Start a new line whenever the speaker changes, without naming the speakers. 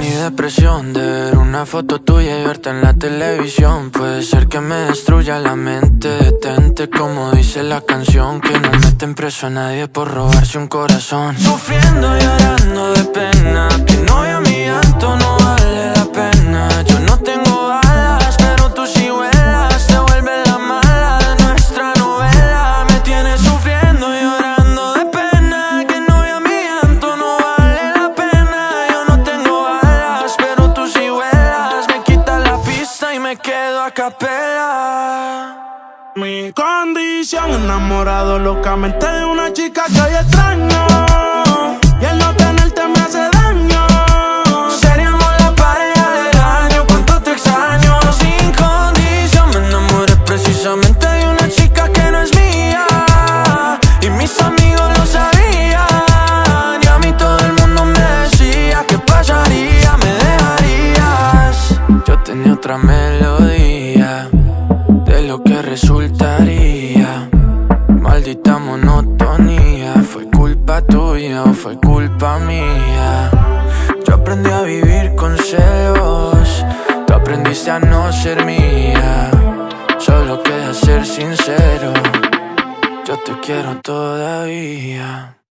mi depresión de ver una foto tuya y verte en la televisión. Puede ser que me destruya la mente. Detente como dice la canción, que no meten preso a nadie por robarse un corazón. Sufriendo y llorando de pena, que no vea mi llanto, no vale la pena. Yo no tengo alas, pero tú sí vuelas. Te vuelves la mala de nuestra novela. Me tienes sufriendo y llorando de pena, que no vea mi llanto, no vale la pena. Yo no tengo alas, pero tú sí vuelas. Me quitas la pista y me quedo a capela.
Mi condición, enamorado locamente de una chica que hoy extraño, y el no tenerte me hace daño.
Seríamos la pareja del año, cuánto te extraño. Sin condición me enamoré precisamente de una chica que no es mía, y mis amigos lo sabían, y a mí todo el mundo me decía: ¿qué pasaría? ¿Me dejarías? Yo tenía otra melodía de lo que resultaría. Maldita monotonía, ¿fue culpa tuya o fue culpa mía? Yo aprendí a vivir con celos, tú aprendiste a no ser mía. Solo queda ser sincero, yo te quiero todavía.